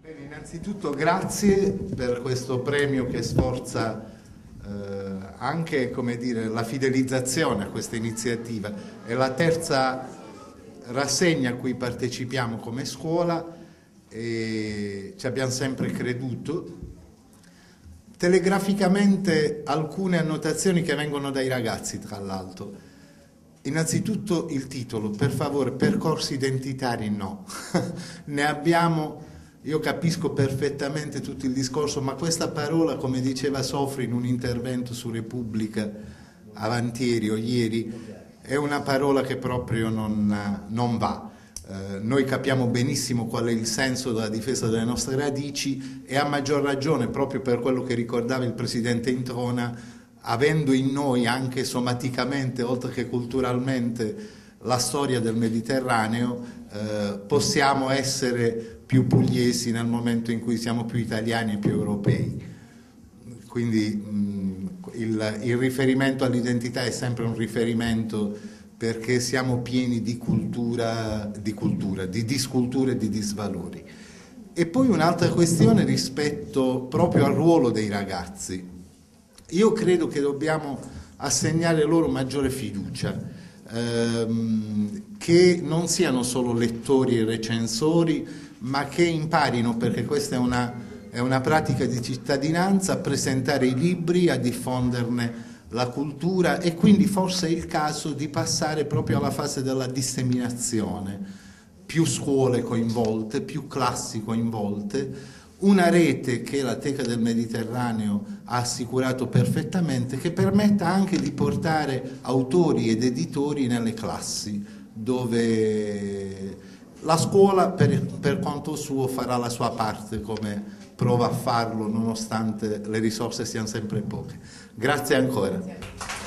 Bene, innanzitutto grazie per questo premio che sforza anche, come dire, la fidelizzazione a questa iniziativa. È la terza rassegna a cui partecipiamo come scuola e ci abbiamo sempre creduto. Telegraficamente alcune annotazioni che vengono dai ragazzi, tra l'altro. Innanzitutto il titolo, per favore, percorsi identitari no. Ne abbiamo, io capisco perfettamente tutto il discorso, ma questa parola, come diceva Sofri in un intervento su Repubblica avantieri o ieri, è una parola che proprio non va. Noi capiamo benissimo qual è il senso della difesa delle nostre radici e a maggior ragione, proprio per quello che ricordava il Presidente Introna, avendo in noi anche somaticamente, oltre che culturalmente, la storia del Mediterraneo, possiamo essere più pugliesi nel momento in cui siamo più italiani e più europei. Quindi il riferimento all'identità è sempre un riferimento perché siamo pieni di cultura, di discultura e di disvalori. E poi un'altra questione rispetto proprio al ruolo dei ragazzi. Io credo che dobbiamo assegnare loro maggiore fiducia, che non siano solo lettori e recensori, ma che imparino, perché questa è una pratica di cittadinanza, a presentare i libri, a diffonderne la cultura, e quindi forse è il caso di passare proprio alla fase della disseminazione. Più scuole coinvolte, più classi coinvolte, una rete che la Teca del Mediterraneo ha assicurato perfettamente, che permetta anche di portare autori ed editori nelle classi, dove la scuola per conto suo farà la sua parte, come prova a farlo nonostante le risorse siano sempre poche. Grazie ancora.